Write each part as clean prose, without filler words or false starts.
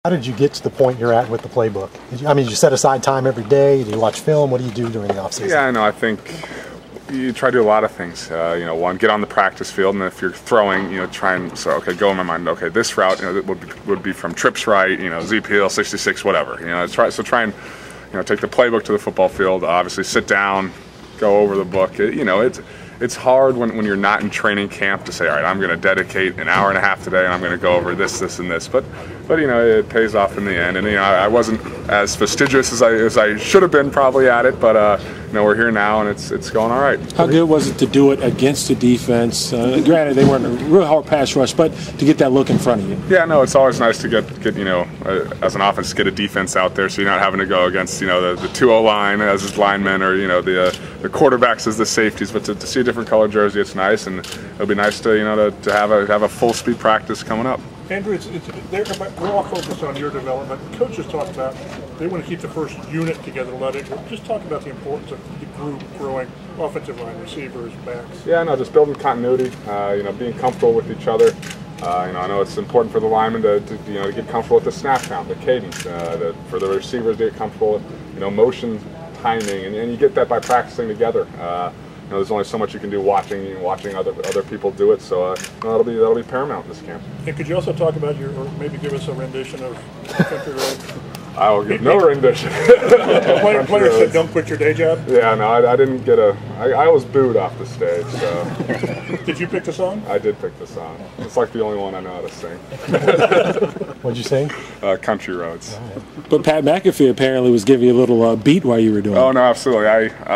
How did you get to the point you're at with the playbook? Did you set aside time every day? Do you watch film? What do you do during the offseason? Yeah, I know. I think you try to do a lot of things. One, get on the practice field, and if you're throwing, try and go in my mind. Okay, this route, would be from trips right, ZPL 66, whatever. Try and take the playbook to the football field. Obviously, sit down, go over the book. It's hard when you're not in training camp to say, all right, I'm going to dedicate an hour and a half today, and I'm going to go over this, and this. But it pays off in the end. And I wasn't as fastidious as I should have been probably at it, but we're here now, and it's going all right. How good was it to do it against the defense? Granted, they weren't a real hard pass rush, but to get that look in front of you. Yeah, no, it's always nice to get as an offense, get a defense out there, so you're not having to go against the 2-0 line as his linemen, or the quarterbacks as the safeties. But to see a different color jersey, it's nice, and it'll be nice to to have a full speed practice coming up. Andrew, we're all focused on your development. Coaches talk about they want to keep the first unit together, just talk about the importance of the group growing, offensive line, receivers, backs. Yeah, no, just building continuity. Being comfortable with each other. I know it's important for the linemen to get comfortable with the snap count, the cadence, for the receivers to get comfortable with motion timing, and you get that by practicing together. There's only so much you can do watching other people do it, so that'll be paramount this camp. And could you also talk about or maybe give us a rendition of Country Road? I will give no rendition. Players said, "Don't quit your day job." Yeah, no, I didn't get I was booed off the stage. So. Did you pick the song? I did pick the song. It's like the only one I know how to sing. What'd you sing? Country Roads. Right. But Pat McAfee apparently was giving you a little beat while you were doing it. Oh no, absolutely.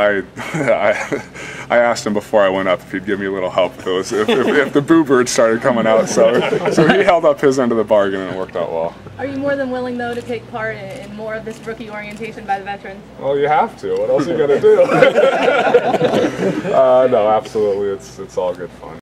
I asked him before I went up if he'd give me a little help if the boo bird started coming out. So he held up his end of the bargain, and it worked out well. Are you more than willing, though, to take part in more of this rookie orientation by the veterans? Well, you have to. What else are you going to do? No, absolutely. It's all good fun.